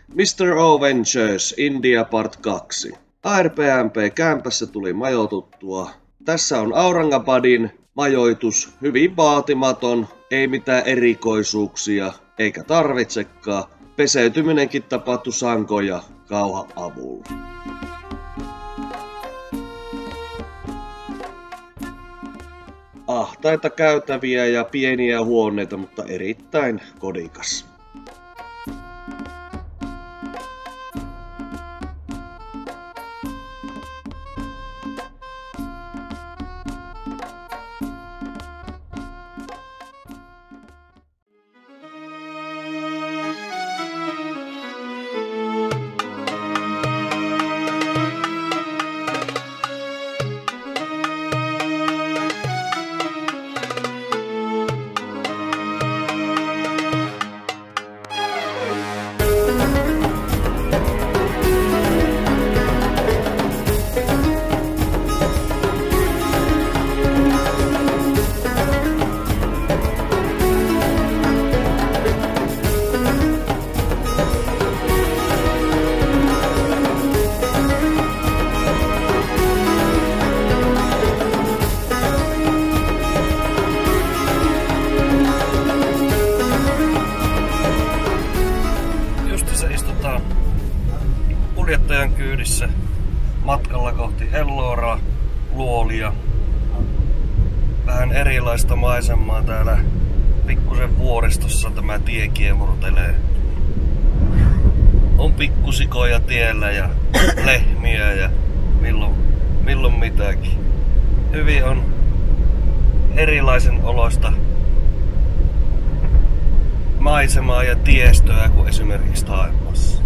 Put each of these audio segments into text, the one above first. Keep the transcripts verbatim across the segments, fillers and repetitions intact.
mister O Ventures India Part kaksi. A R P M P kämpässä tuli majoituttua. Tässä on Aurangabadin majoitus, hyvin vaatimaton, ei mitään erikoisuuksia, eikä tarvitsekaan. Peseytyminenkin tapahtui sanko ja kauhan avulla. Ahtaita käytäviä ja pieniä huoneita, mutta erittäin kodikas. Kuljettajan kyydissä matkalla kohti Elloraa, Luolia. Vähän erilaista maisemaa täällä pikkusen vuoristossa tämä tie kiemurtelee. On pikkusikoja tiellä ja lehmiä ja milloin, milloin mitäkin. Hyvin on erilaisen oloista maisemaa ja tiestöä kuin esimerkiksi Thaimaassa.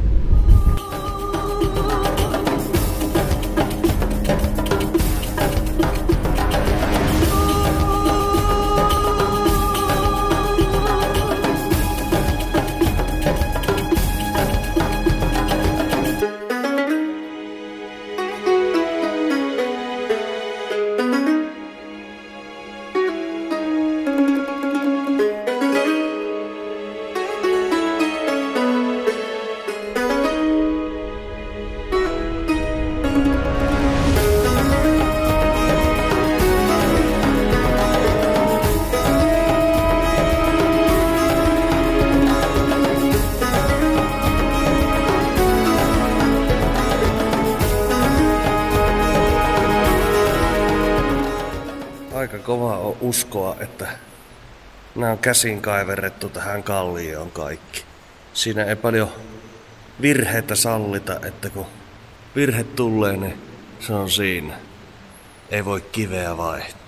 Aika kova on uskoa, että nämä on käsin kaiverrettu tähän kallioon kaikki. Siinä ei paljon virheitä sallita, että kun virhe tulee, niin se on siinä. Ei voi kiveä vaihtaa.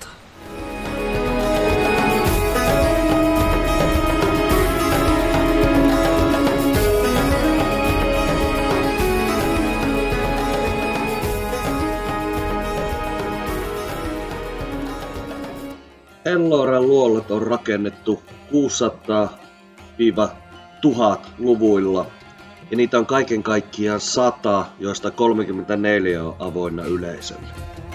Elloran luolat on rakennettu kuusisataa tuhat luvuilla ja niitä on kaiken kaikkiaan sata, joista kolmekymmentäneljä on avoinna yleisölle.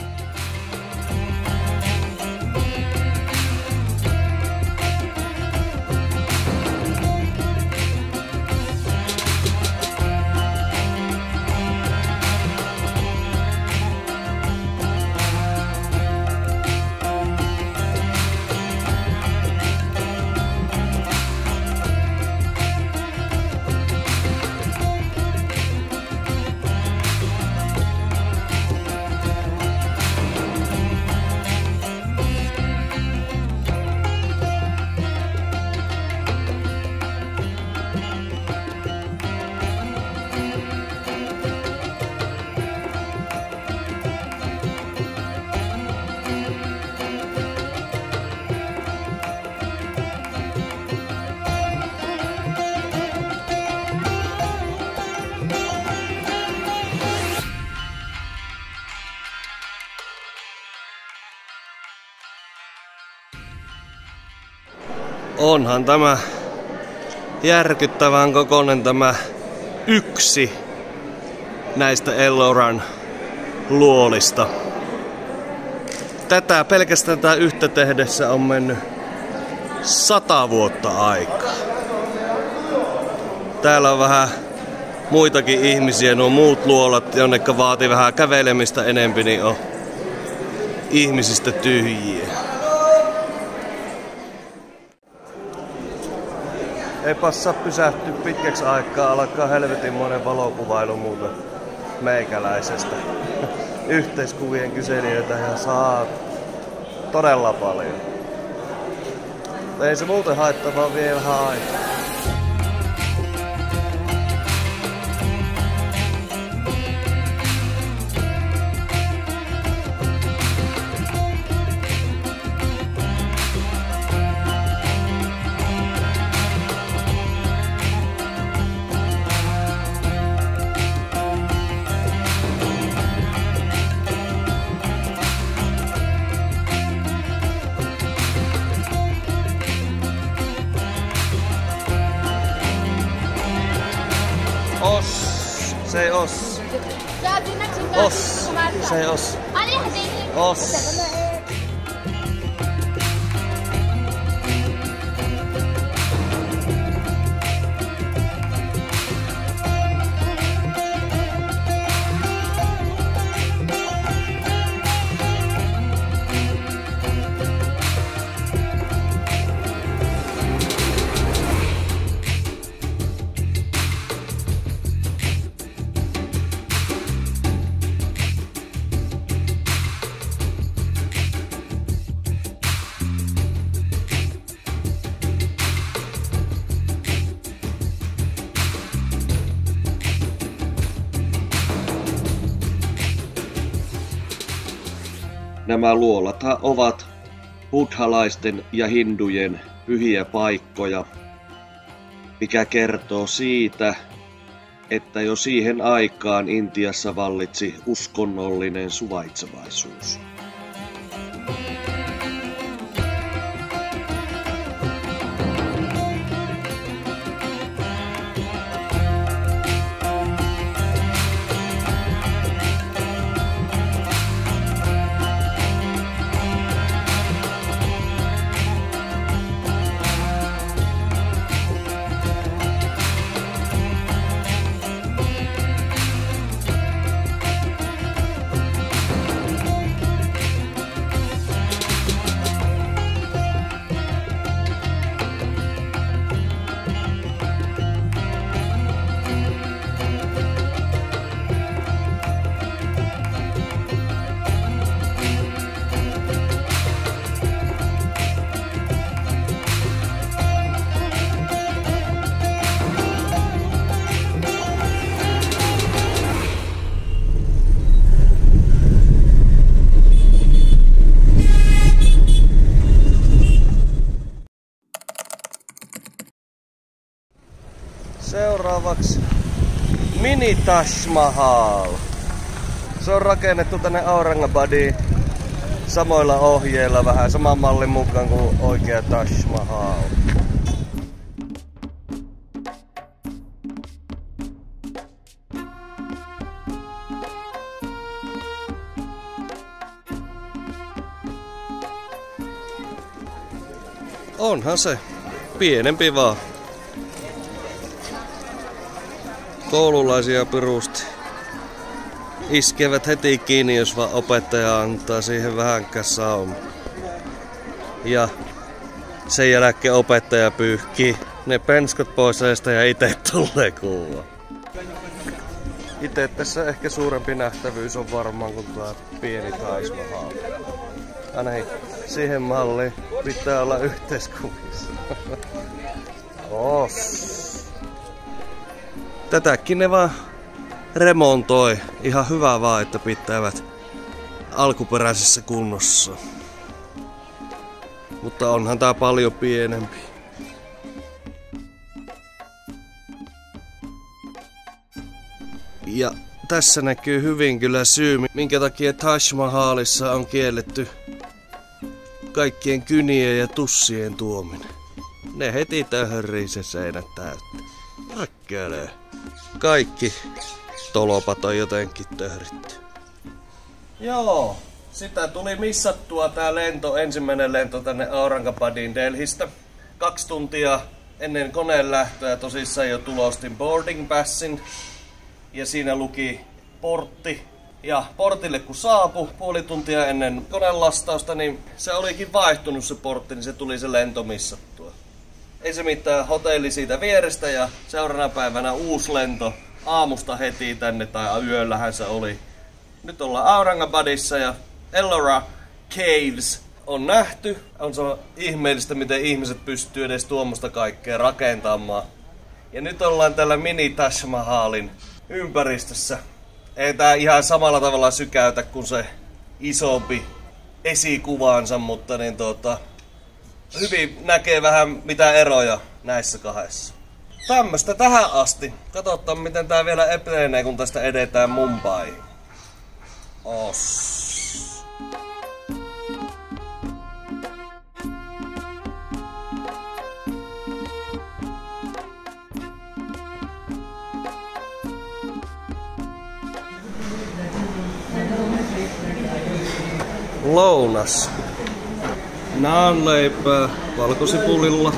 Onhan tämä järkyttävän kokoinen tämä yksi näistä Elloran luolista. Tätä pelkästään tätä yhtä tehdessä on mennyt sata vuotta aikaa. Täällä on vähän muitakin ihmisiä. Nuo muut luolat, jonnekka vaatii vähän kävelemistä enempi, niin on ihmisistä tyhjiä. Ei passaa pysähtyä pitkäksi aikaa, alkaa helvetinmoinen valokuvailu muuten meikäläisestä. Yhteiskuvien kyselijöitä ja saa todella paljon. Ei se muuten haittaa, vaan vie vähän aikaa. Os, say os. Os, say os. Os. Nämä luolathan ovat buddhalaisten ja hindujen pyhiä paikkoja, mikä kertoo siitä, että jo siihen aikaan Intiassa vallitsi uskonnollinen suvaitsevaisuus. Seuraavaksi Mini Taj Mahal. Se on rakennettu tänne Aurangabadiin samoilla ohjeilla, vähän saman mallin mukaan kuin oikea Taj Mahal. Onhan se pienempi vaan. Koululaisia pirusti iskevät heti kiinni, jos vaan opettaja antaa siihen vähänkään sauma. Ja sen jälkeen opettaja pyyhkii ne penskot pois ja itse tulee kuulla. Itse tässä ehkä suurempi nähtävyys on varmaan kuin tuo pieni Taj Mahal. Ainakin siihen malliin pitää olla yhteiskuvissa. Os. Tätäkin ne vaan remontoi. Ihan hyvä vaan, että pitävät alkuperäisessä kunnossa. Mutta onhan tää paljon pienempi. Ja tässä näkyy hyvin kyllä syy, minkä takia Taj Mahalissa on kielletty kaikkien kynien ja tussien tuominen. Ne heti töhrii se seinät täyttä. Rakkele. Kaikki tolopat on jotenkin töhritty. Joo, sitä tuli missattua tää lento, ensimmäinen lento tänne Aurangabadiin Delhistä. Kaksi tuntia ennen koneen lähtöä tosissaan jo tulostin boarding passin. ja siinä luki portti. Ja portille kun saapui puoli tuntia ennen konelastausta, niin se olikin vaihtunut se portti, niin se tuli se lento missattua. Ei se mitään, hotelli siitä vierestä ja seuraavana päivänä uusi lento aamusta heti tänne, tai yöllähän se oli. Nyt ollaan Aurangabadissa ja Ellora Caves on nähty. On se ihmeellistä, miten ihmiset pystyy edes tuommoista kaikkea rakentamaan. Ja nyt ollaan tällä mini Taj Mahalin ympäristössä. Ei tää ihan samalla tavalla sykäytä kuin se isompi esikuvaansa, mutta niin tuota, hyvin näkee vähän mitä eroja näissä kahdessa. Tämmöstä tähän asti. Katsotaan miten tää vielä etenee, kun tästä edetään Mumbaihin. Os. Lounas. Naanleipää valkosipulilla,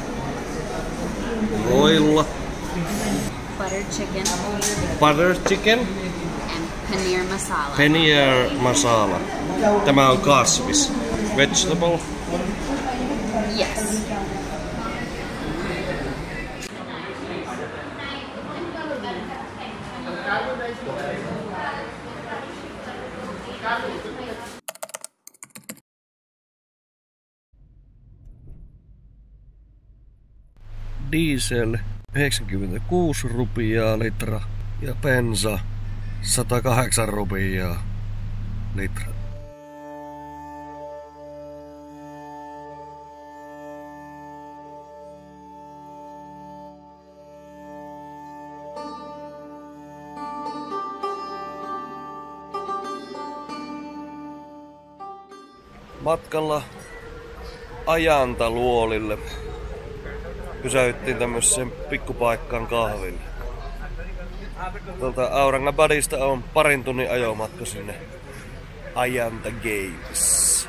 voilla, butter chicken, butter chicken, and paneer masala. paneer masala. Tämä on kasvis. Vegetable. Yes. Diesel yhdeksänkymmentäkuusi rupiaa litra ja bensa sata kahdeksan rupiaa litra. Matkalla Ajantaluolille pysäyttiin tämmöiseen pikkupaikkaan kahville. Tuolta Aurangabadista on parin tunnin ajomatka sinne Ajanta Caves.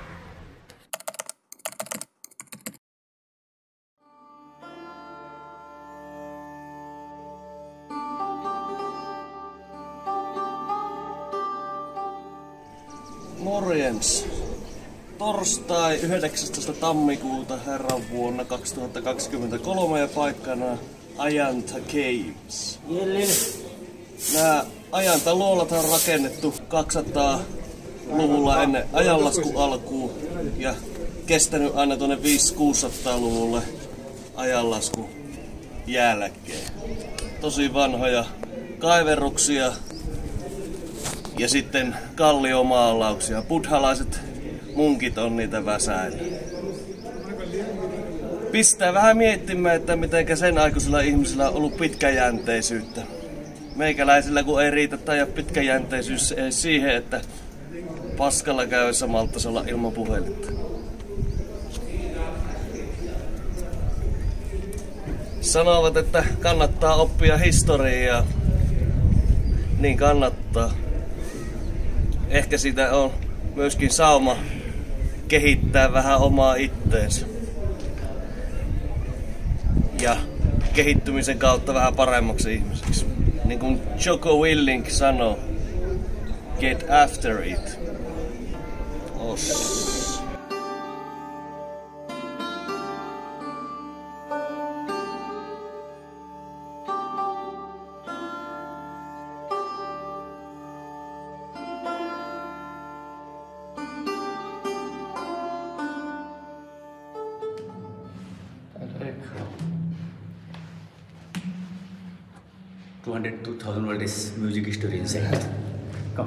Morjens. Torstai yhdeksästoista tammikuuta herran vuonna kaksituhattakaksikymmentäkolme ja paikkana Ajanta Caves. Nämä Ajanta-luolat on rakennettu kaksisataaluvulla ennen ajanlaskun alkuun ja kestänyt aina tuonne viisi-kuusisataaluvulle ajanlaskun jälkeen. Tosi vanhoja kaiverruksia ja sitten kalliomaalauksia. Buddhalaiset munkit on niitä väsäillä. Pistää vähän miettimään, että mitenkä sen aikuisilla ihmisillä on ollut pitkäjänteisyyttä. Meikäläisillä kun ei riitä tai pitkäjänteisyys ei siihen, että paskalla käydessä malttaisi olla ilman puhelinta. Sanovat, että kannattaa oppia historiaa. Niin kannattaa. Ehkä siitä on myöskin sauma kehittää vähän omaa itteensä. Ja kehittymisen kautta vähän paremmaksi ihmiseksi. Niin kuin Jocko Willink sanoo, get after it. Os. two hundred two thousand world is music story inside. Come.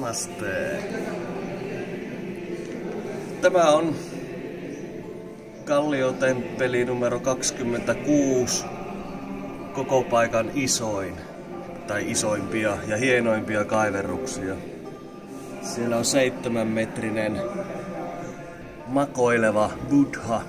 Namaste. Tämä on Kalliotemppeli numero kaksikymmentäkuusi. Koko paikan isoin. Tai isoimpia ja hienoimpia kaiverruksia. Siellä on seitsemän metrinen makoileva Buddha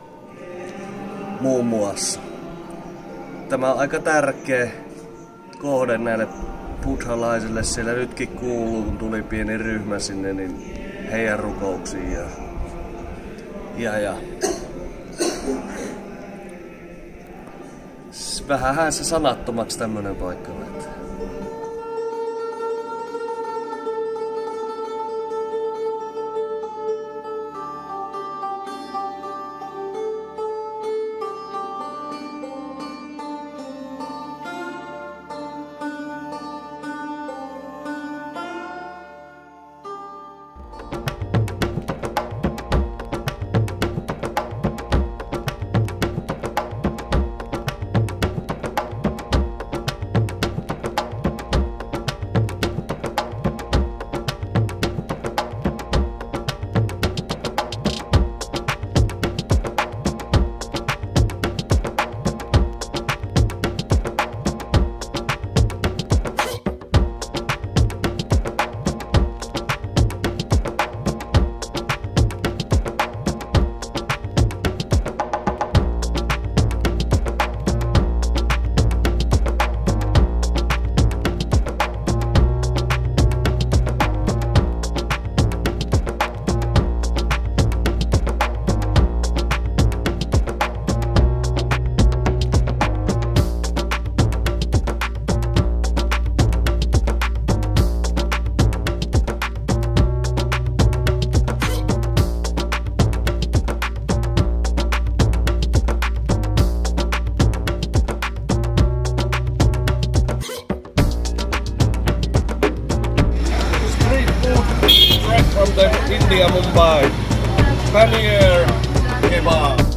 muun muassa. Tämä on aika tärkeä kohde näille buddhalaisille. Siellä nytkin kuuluu, kun tuli pieni ryhmä sinne, niin heidän rukouksiin. Ja, ja, ja. Vähänhän se sanattomaksi tämmönen paikka vetää. India, Mumbai, Paneer Kebab.